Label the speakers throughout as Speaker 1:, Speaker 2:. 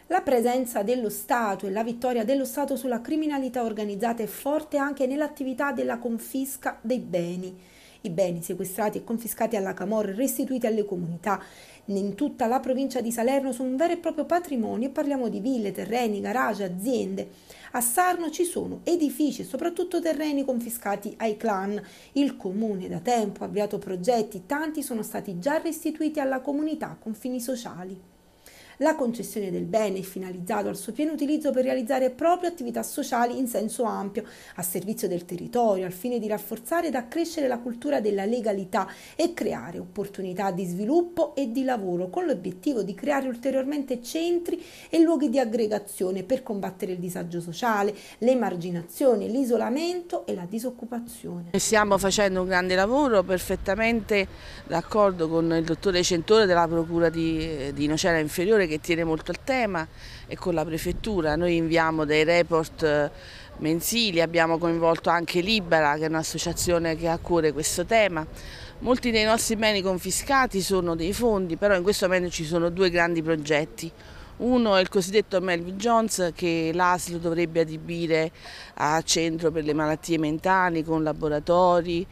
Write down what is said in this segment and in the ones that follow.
Speaker 1: La presenza dello Stato e la vittoria dello Stato sulla criminalità organizzata è forte anche nell'attività della confisca dei beni. I beni sequestrati e confiscati alla camorra e restituiti alle comunità in tutta la provincia di Salerno sono un vero e proprio patrimonio e parliamo di ville, terreni, garage, aziende. A Sarno ci sono edifici e soprattutto terreni confiscati ai clan. Il comune da tempo ha avviato progetti, tanti sono stati già restituiti alla comunità con fini sociali. La concessione del bene è finalizzato al suo pieno utilizzo per realizzare proprio attività sociali in senso ampio, a servizio del territorio, al fine di rafforzare ed accrescere la cultura della legalità e creare opportunità di sviluppo e di lavoro, con l'obiettivo di creare ulteriormente centri e luoghi di aggregazione per combattere il disagio sociale, l'emarginazione, l'isolamento e la disoccupazione.
Speaker 2: Stiamo facendo un grande lavoro, perfettamente d'accordo con il dottore Centore della Procura di Nocera Inferiore, che tiene molto al tema, e con la prefettura. Noi inviamo dei report mensili, abbiamo coinvolto anche Libera, che è un'associazione che ha a cuore questo tema. Molti dei nostri beni confiscati sono dei fondi, però in questo momento ci sono due grandi progetti. Uno è il cosiddetto Melvin Jones, che l'ASL dovrebbe adibire a centro per le malattie mentali, con laboratori,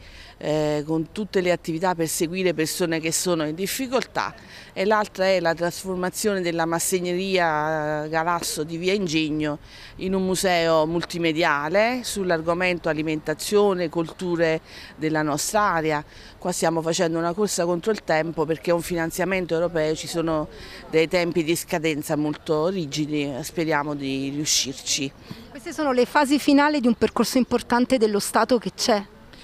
Speaker 2: con tutte le attività per seguire persone che sono in difficoltà, e l'altra è la trasformazione della massegneria Galasso di Via Ingegno in un museo multimediale sull'argomento alimentazione, culture della nostra area. Qua stiamo facendo una corsa contro il tempo perché è un finanziamento europeo, ci sono dei tempi di scadenza molto rigidi, speriamo di riuscirci.
Speaker 3: Queste sono le fasi finali di un percorso importante dello Stato che c'è.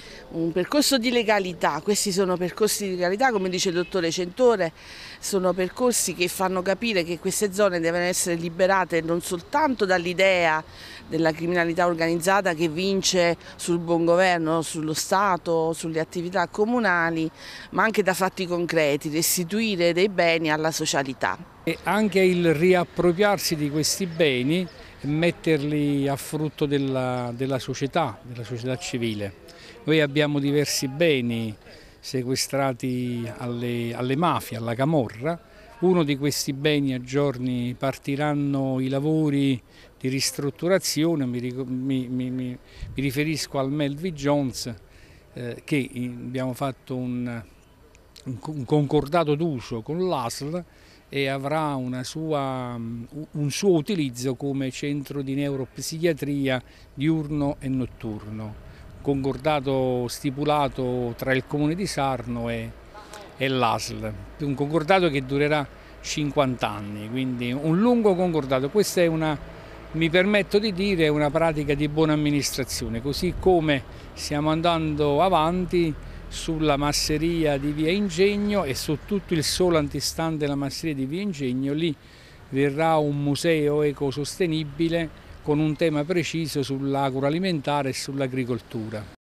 Speaker 2: Un percorso di legalità, questi sono percorsi di legalità, come dice il dottore Centore, sono percorsi che fanno capire che queste zone devono essere liberate non soltanto dall'idea della criminalità organizzata che vince sul buon governo, sullo Stato, sulle attività comunali, ma anche da fatti concreti, restituire dei beni alla socialità.
Speaker 4: E anche il riappropriarsi di questi beni e metterli a frutto della società civile. Noi abbiamo diversi beni sequestrati alle mafie, alla camorra. Uno di questi beni a giorni partiranno i lavori di ristrutturazione, mi riferisco al Melvin Jones, che abbiamo fatto un concordato d'uso con l'ASL e avrà un suo utilizzo come centro di neuropsichiatria diurno e notturno. Concordato stipulato tra il Comune di Sarno e l'ASL, un concordato che durerà 50 anni, quindi un lungo concordato. Questa è mi permetto di dire, una pratica di buona amministrazione, così come stiamo andando avanti sulla masseria di Via Ingegno e su tutto il solo antistante della masseria di Via Ingegno. Lì verrà un museo ecosostenibile con un tema preciso sull'agroalimentare e sull'agricoltura.